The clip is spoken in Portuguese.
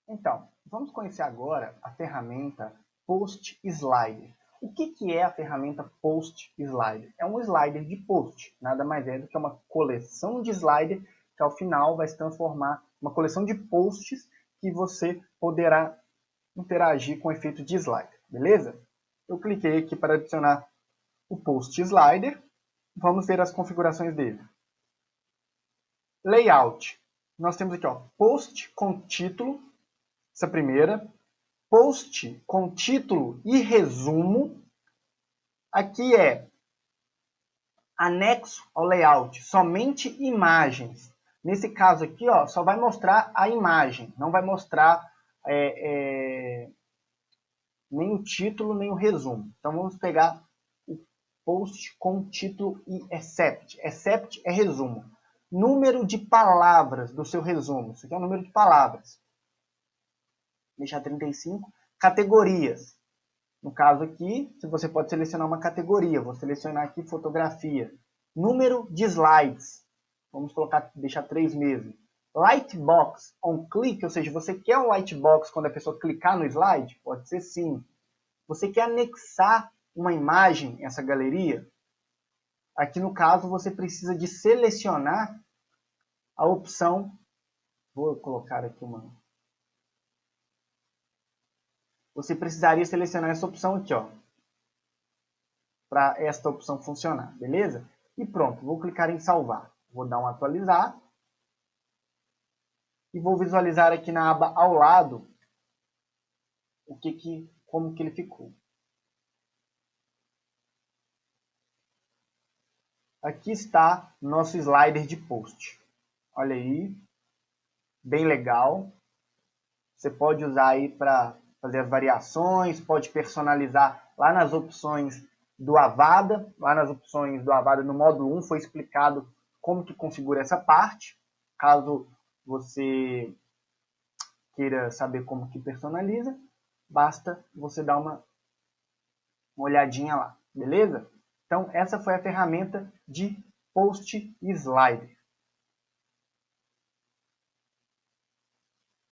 Então, vamos conhecer agora a ferramenta Post Slider. O que é a ferramenta Post Slider? É um slider de post, nada mais é do que uma coleção de slider que ao final vai se transformar em uma coleção de posts que você poderá interagir com o efeito de slider, beleza? Eu cliquei aqui para adicionar o Post Slider. Vamos ver as configurações dele. Layout. Nós temos aqui, post com título, essa primeira. Post com título e resumo. Aqui é anexo ao layout, somente imagens. Nesse caso aqui, só vai mostrar a imagem, não vai mostrar nem o título, nem o resumo. Então vamos pegar o post com título e except. Except é resumo. Número de palavras do seu resumo. Isso aqui é o número de palavras. Deixar 35. Categorias. No caso aqui, você pode selecionar uma categoria. Vou selecionar aqui fotografia. Número de slides. Vamos colocar, deixar 3 mesmo. Lightbox on click, ou seja, você quer um lightbox quando a pessoa clicar no slide? Pode ser sim. Você quer anexar uma imagem a essa galeria? Aqui no caso você precisa de selecionar a opção. Vou colocar aqui uma. Você precisaria selecionar essa opção aqui, para esta opção funcionar, beleza? E pronto, vou clicar em salvar. Vou dar um atualizar. E vou visualizar aqui na aba ao lado como que ele ficou. Aqui está nosso slider de post. Olha aí, bem legal. Você pode usar aí para fazer as variações, pode personalizar lá nas opções do Avada. Lá nas opções do Avada no módulo 1 foi explicado como que configura essa parte. Caso você queira saber como que personaliza, basta você dar uma olhadinha lá, beleza? Então essa foi a ferramenta de Post Slider.